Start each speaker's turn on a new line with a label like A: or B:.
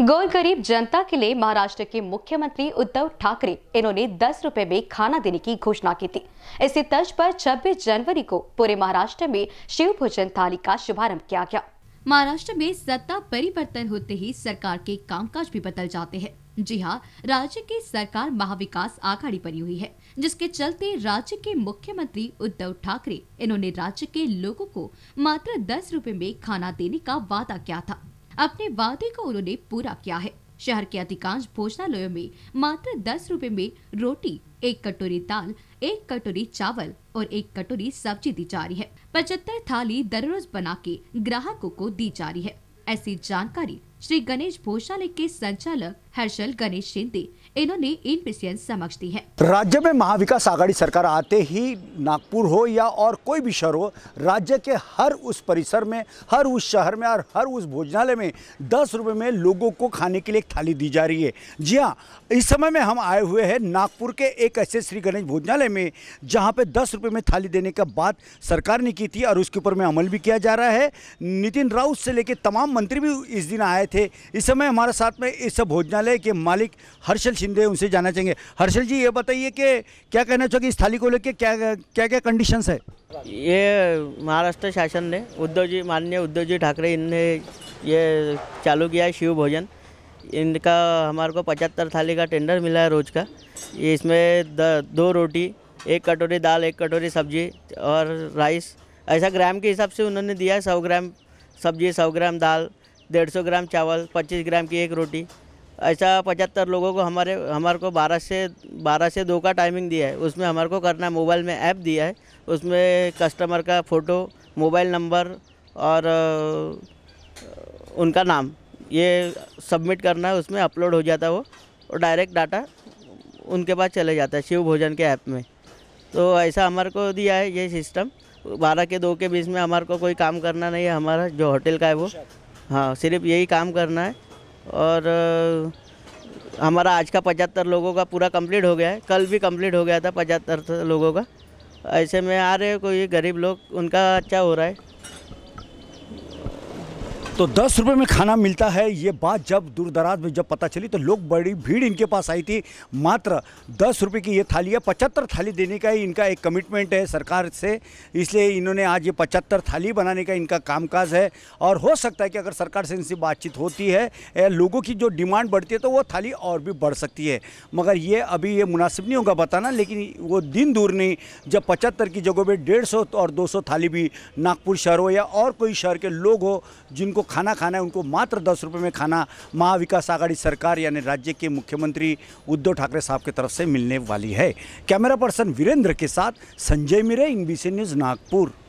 A: गोरगरीब जनता के लिए महाराष्ट्र के मुख्यमंत्री उद्धव ठाकरे इन्होंने 10 रुपए में खाना देने की घोषणा की थी। इसी तर्ज पर 26 जनवरी को पूरे महाराष्ट्र में शिव भोजन थाली का शुभारंभ किया गया। महाराष्ट्र में सत्ता परिवर्तन होते ही सरकार के कामकाज भी बदल जाते हैं। जी हां, राज्य की सरकार महाविकास आघाड़ी बनी हुई है, जिसके चलते राज्य के मुख्यमंत्री उद्धव ठाकरे इन्होंने राज्य के लोगों को मात्र 10 रुपए में खाना देने का वादा किया था। अपने वादे को उन्होंने पूरा किया है। शहर के अधिकांश भोजनालयों में मात्र 10 रुपए में रोटी, 1 कटोरी दाल, 1 कटोरी चावल और 1 कटोरी सब्जी दी जा रही है। 75 थाली दररोज बना के ग्राहकों को दी जा रही है। ऐसी जानकारी श्री गणेश भोजनालय के संचालक हर्षल गणेश शिंदे इन्होंने INPCN समक्ष दी है।
B: राज्य में महाविकास आघाड़ी सरकार आते ही नागपुर हो या और कोई भी शहर हो, राज्य के हर उस परिसर में, हर उस शहर में और हर उस भोजनालय में 10 रुपए में लोगों को खाने के लिए एक थाली दी जा रही है। जी हाँ, इस समय में हम आए हुए हैं नागपुर के एक ऐसे श्री गणेश भोजनालय में जहाँ पे 10 रुपए में थाली देने का बात सरकार ने की थी और उसके ऊपर में अमल भी किया जा रहा है। नितिन राउत से लेकर तमाम मंत्री भी इस दिन आए थे। इस समय हमारे साथ में इस भोजनालय के मालिक हर्षल शिंदे, उनसे जानना चाहेंगे। हर्षल जी, ये बताइए कि क्या कहना चाहिए इस थाली को लेकर, क्या कंडीशंस है?
C: ये महाराष्ट्र शासन ने माननीय उद्धव जी ठाकरे इनने ये चालू किया है शिव भोजन। इनका हमारे को 75 थाली का टेंडर मिला है रोज़ का। ये इसमें 2 रोटी, 1 कटोरी दाल, 1 कटोरी सब्जी और राइस, ऐसा ग्राम के हिसाब से उन्होंने दिया है। 100 ग्राम सब्जी, 100 ग्राम दाल, 150 ग्राम चावल, 25 ग्राम की 1 रोटी, ऐसा 75 लोगों को हमारे को 12 से 2 का टाइमिंग दिया है। उसमें हमारे को करना है, मोबाइल में ऐप दिया है, उसमें कस्टमर का फ़ोटो, मोबाइल नंबर और उनका नाम ये सबमिट करना है। उसमें अपलोड हो जाता है वो, और डायरेक्ट डाटा उनके पास चले जाता है शिव भोजन के ऐप में। तो ऐसा हमारे को दिया है ये सिस्टम। 12 के 2 के बीच में हमारे को कोई काम करना नहीं है। हमारा जो होटल का है वो, हाँ, सिर्फ यही काम करना है। और हमारा आज का 75 लोगों का पूरा कंप्लीट हो गया है। कल भी कंप्लीट हो गया था 75 लोगों का। ऐसे में आ रहे कोई गरीब लोग, उनका अच्छा हो रहा है।
B: तो 10 रुपए में खाना मिलता है, ये बात जब दूर दराज में जब पता चली तो लोग बड़ी भीड़ इनके पास आई थी। मात्र 10 रुपए की ये थाली है। 75 थाली देने का ही इनका एक कमिटमेंट है सरकार से, इसलिए इन्होंने आज ये 75 थाली बनाने का इनका कामकाज है। और हो सकता है कि अगर सरकार से इनसे बातचीत होती है, लोगों की जो डिमांड बढ़ती है तो वो थाली और भी बढ़ सकती है। मगर ये अभी ये मुनासिब नहीं होगा बताना, लेकिन वो दिन दूर नहीं जब 75 की जगह पर 150 और 200 थाली भी नागपुर शहर हो या और कोई शहर के लोग हो जिनको खाना खाना है, उनको मात्र 10 रुपए में खाना महाविकास आघाड़ी सरकार यानी राज्य के मुख्यमंत्री उद्धव ठाकरे साहब की तरफ से मिलने वाली है। कैमरा पर्सन वीरेंद्र के साथ संजय मिरे, INBC न्यूज़ नागपुर।